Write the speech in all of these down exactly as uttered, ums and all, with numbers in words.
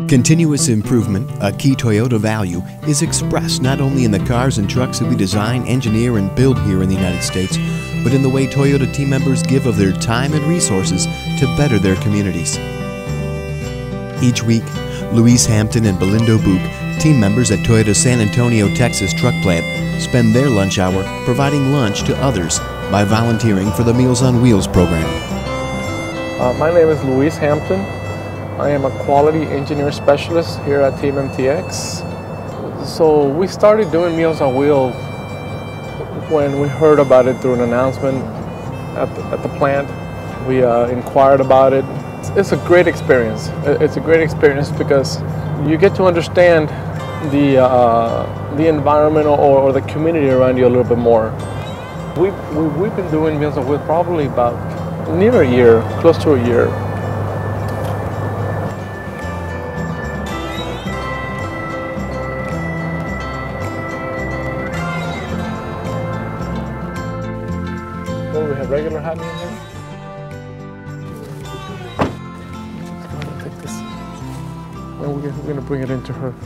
Continuous improvement, a key Toyota value, is expressed not only in the cars and trucks that we design, engineer, and build here in the United States, but in the way Toyota team members give of their time and resources to better their communities. Each week, Louise Hampton and Belinda Book, team members at Toyota's San Antonio, Texas truck plant, spend their lunch hour providing lunch to others by volunteering for the Meals on Wheels program. Uh, my name is Louise Hampton. I am a quality engineer specialist here at T M M T X. So we started doing Meals on Wheels when we heard about it through an announcement at the, at the plant. We uh, inquired about it. It's, it's a great experience. It's a great experience because you get to understand the, uh, the environment or, or the community around you a little bit more. We've, we've been doing Meals on Wheels probably about near a year, close to a year. Oh, we have regular hot meat here. I'm gonna take this, and we're, we're gonna bring it into her.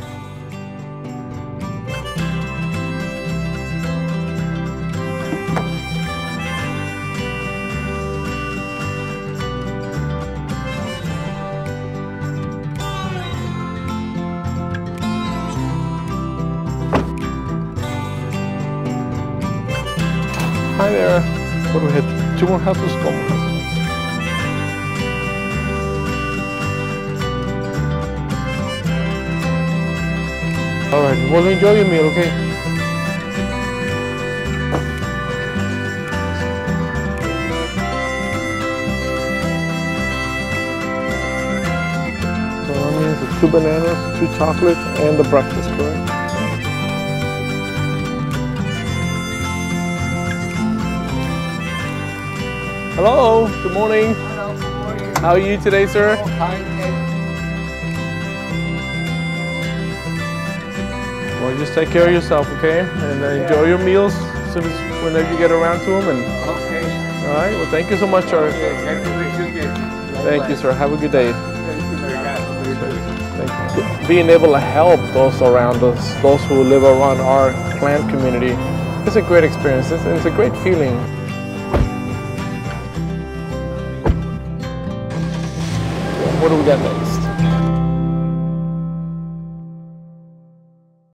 Hi there. What do we have? Two more houses? One more house. All right. Well, enjoy your meal, okay? So that means the two bananas, two chocolates, and the breakfast, correct? Hello, good morning. Hello, good morning. How are you today, sir? Oh, fine, Well, just take care of yourself, okay? And uh, enjoy your meals as soon as, whenever you get around to them. And, okay. all right, well, thank you so much, sir. Okay, thank you. Thank you, sir. Have a good day. Thank you very much. Thank you. Being able to help those around us, those who live around our plant community, it's a great experience. It's, it's a great feeling. What do we got next?